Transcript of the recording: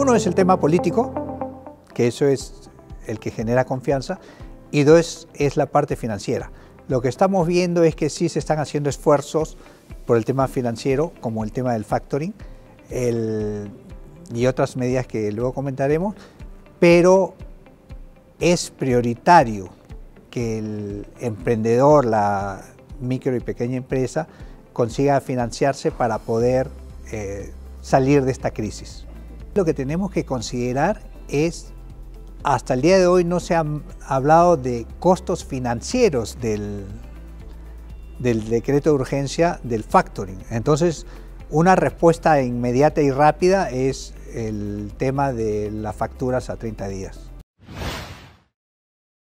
Uno es el tema político, que eso es el que genera confianza, y dos es la parte financiera. Lo que estamos viendo es que sí se están haciendo esfuerzos por el tema financiero, como el tema del factoring y otras medidas que luego comentaremos, pero es prioritario que el emprendedor, la micro y pequeña empresa, consiga financiarse para poder salir de esta crisis. Lo que tenemos que considerar es, hasta el día de hoy no se ha hablado de costos financieros del decreto de urgencia del factoring. Entonces, una respuesta inmediata y rápida es el tema de las facturas a 30 días.